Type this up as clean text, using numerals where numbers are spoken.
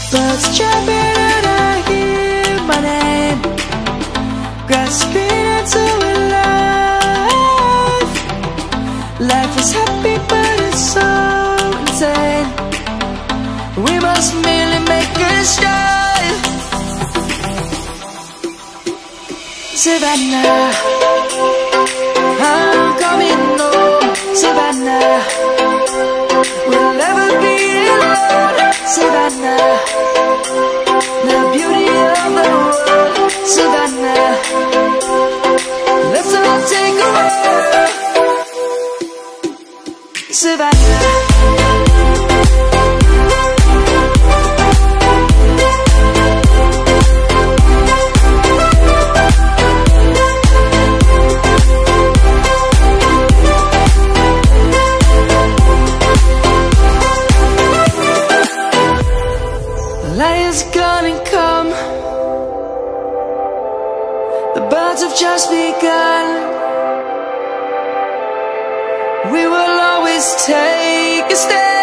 Birds chirping and I hear my name, grasping into life. Life is happy but it's so insane. We must merely make a start. Savannah, I'm coming home. Savannah, we'll never be alone. Savannah, the beauty of the world. Savannah, let's all take a walk. Savannah, light is gonna come. The birds have just begun. We will always take a stand.